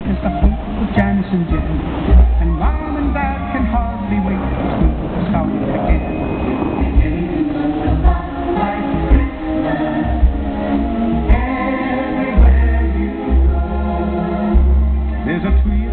It's the hope of Janice and Jen, and Mom and Dad can hardly wait to start again. Like Christmas, everywhere you go, there's a tree